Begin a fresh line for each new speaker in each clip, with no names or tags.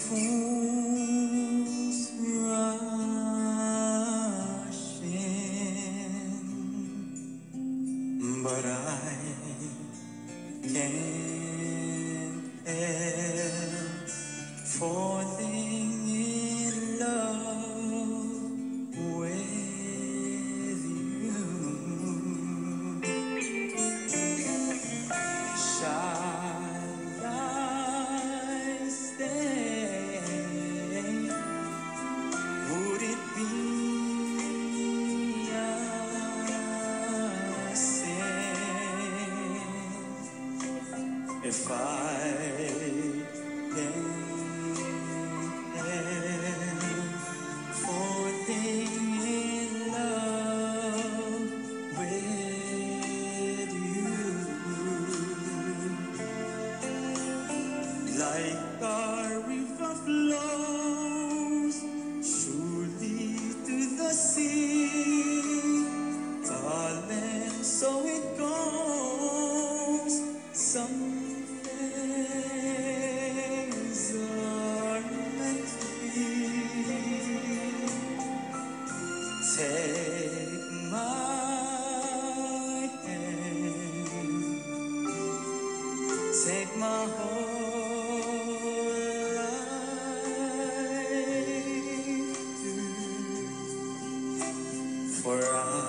fools rushing, but I can't help falling in love with you. Shall I stay? Would it be a sin if I can't help falling in love with you? Like a river flows surely to the sea, darling, so it goes. Some things are meant to be. Take my hand, take my whole life too, for I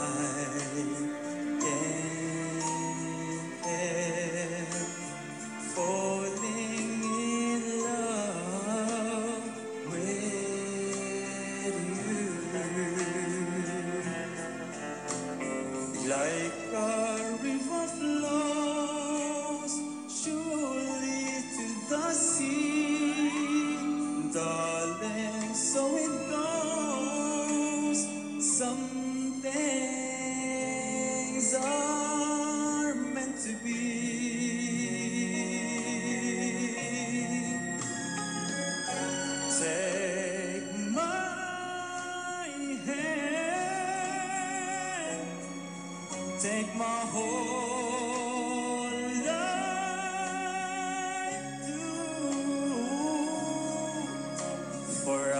can't help falling in love with you. Like a river flows surely to the sea, darling, so it goes. Some things are meant to be. Take my hand, take my whole life too, for I